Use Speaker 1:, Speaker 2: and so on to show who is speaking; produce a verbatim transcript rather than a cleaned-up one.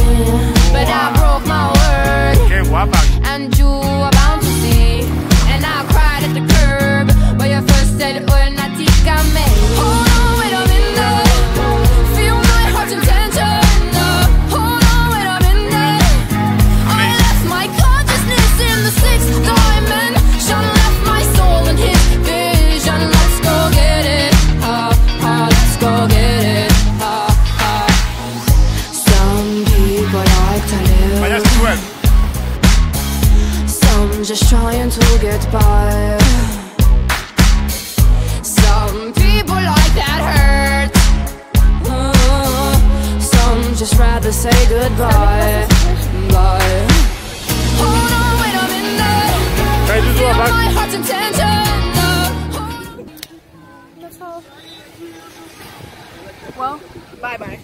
Speaker 1: but I broke my word, and you were bound to see. And I cried at the curb, but you first said, oh, natika me. Hold on, wait a minute, feel my heart's intention. Hold on, wait a minute, I left my consciousness in the sixth dimension, left my soul in his vision. Let's go get it, ha, ha, let's go get it, ha, ha. Some people like to live, some just trying to get by. Some people like that hurt, uh, some just rather say goodbye. Bye. Hold on, wait a minute, feel my heart's intention.
Speaker 2: That's all. Well, bye bye.